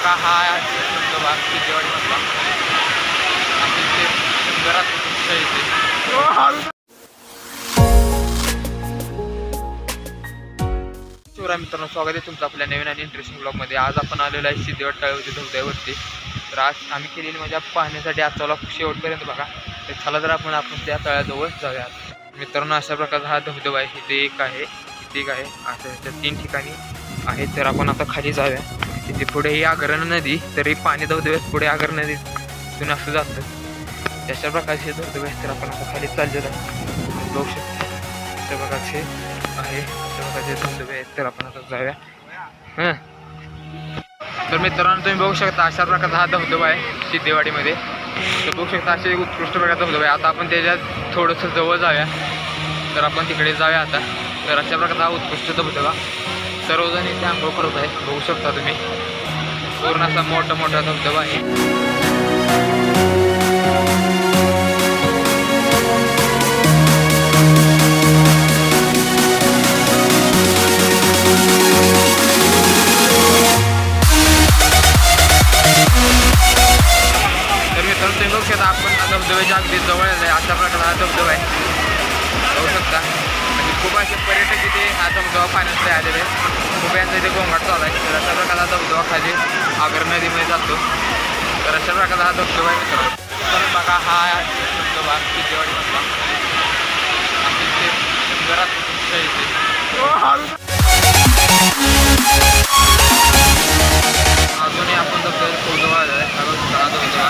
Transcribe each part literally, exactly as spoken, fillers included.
बघा हा धबधबा सिद्धेवाडीमधला अतिशय सुंदर अतिशय शिवराय मित्रांनो, स्वागत आहे तुमचं आपल्या नवीन आणि इंटरेस्टिंग ब्लॉगमध्ये. आज आपण आलेलो आहे सिद्धेवाडी तळ्यावरती धबधब्यावरती. तर आज आम्ही केलेली मजा पाहण्यासाठी आजचा ब्लॉग शेवटपर्यंत बघा. तर चला तर आपण आपण त्या तळ्याजवळ जाऊया. मित्रांनो, अशा प्रकारचा हा धबधबा आहे. इथे एक आहे, इथे एक आहे, असं त्या तीन ठिकाणी आहे. तर आपण आता खाली जाऊया. तिथे पुढे ही आगरण नदी, तरी पाणी धबधब्यात पुढे आगरण नदीतून असं जातं. त्याच्या प्रकारचे धबधबे आहेत. तर आपण आता खाली चाललेलो आहे, बघू शकतो अशा प्रकारचे आहे, अशा प्रकारचे धबधबे आहेत. तर आपण आता जाऊया. हां, तर मित्रांनो तुम्ही बघू शकता अशा प्रकारचा हा धबधबा आहे सिद्धेवाडीमध्ये. तर बघू शकता असे उत्कृष्ट प्रकारचा धबधबा आहे. आता आपण त्याच्यात थोडंसं जवळ जाऊया. तर आपण तिकडे जाऊया आता. तर अशा प्रकारचा हा उत्कृष्ट धबधबा सर्वजण इथे आंघोळ करत आहे. बघू शकता तुम्ही पूर्ण असा मोठा मोठा धबधबा आहे. तर मित्रांनो तुम्ही बघू शकता आपण धबधब्याच्या अगदी जवळ आहे. अशा प्रकारचा हा धबधबा आहे, बघू शकता. आणि खूप असे पर्यटक इथे हा धबधबा पाहण्यासाठी आलेले आहेत. खूप यांचा इथे गोंगाट चालू आहे. तर अशा प्रकारचा धबधबा खाली आगरण नदीमध्ये जातो. तर अशा प्रकारचा हा धबधबा आहे मित्रांनो. तर बघा हा धबधबा सिद्धेवाडीमधला अतिशय सुंदर अतिशय अजूनही आपण धबधबा धबधबा आलेला आहे. हा धबधबा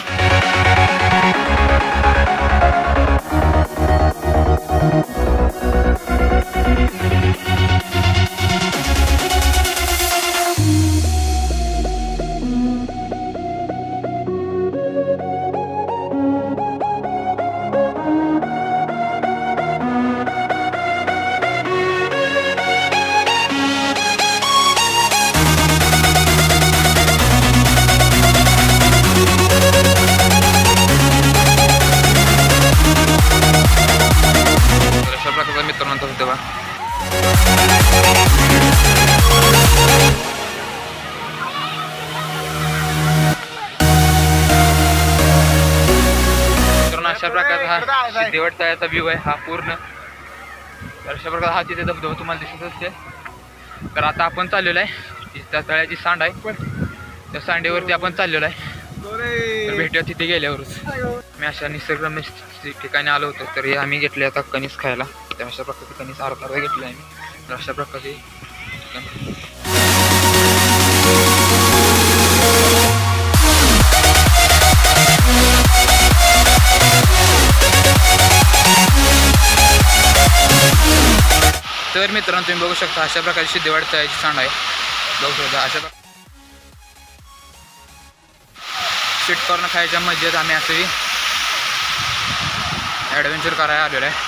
मित्रांनो धबधबा. मित्रांनो अशा प्रकारचा हा सिद्धेवाडी तळ्याचा व्ह्यू आहे हा पूर्ण. तर अशा प्रकारचा हा तिथे धबधबा तुम्हाला दिसत असेल. तर आता आपण चाललेलो आहे, त्या तळ्याची सांड आहे, त्या सांडेवरती आपण चाललेलो आहे. तर भेटूया तिथे गेल्यावरच. मी अशा निसर्गरम्य ठिकाणी आलो होतो. तर आम्ही घेतले आता कणीस खायला. तर अशा प्रकारचे कणीस अर्धा अर्धा घेतले आहे मी. तर अशा प्रकारचे तर मित्रांनो तुम्ही बघू शकता अशा प्रकारची सिद्धेवाडी तळ्याची सांड आहे, बघू शकता. अशा प्रकार स्वीट कॉर्न खायच्या मजेत आम्ही असंही ॲडव्हेंचर करायला आलेलो आहे.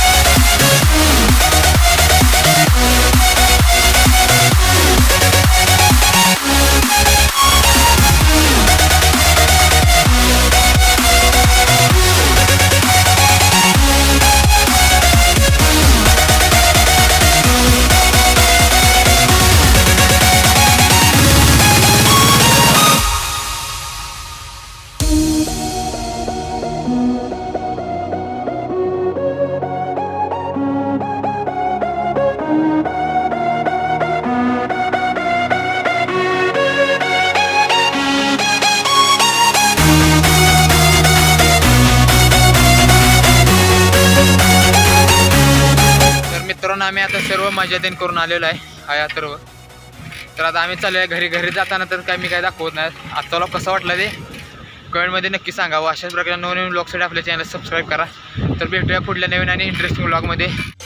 मित्रांनो आम्ही आता सर्व मजा देन करून आलेलो आहे हा यात्रेवर. तर आता आम्ही चाललो आहे घरी. घरी जाताना तर काय मी काय दाखवत नाही. आजचा व्लॉग कसा वाटला ते कमेंटमध्ये नक्की सांगावं. अशाच प्रकारे नवीन नवीन ब्लॉगसाठी आपल्या चॅनल सबस्क्राईब करा. तर भेटूया पुढल्या नवीन आणि इंटरेस्टिंग ब्लॉगमध्ये.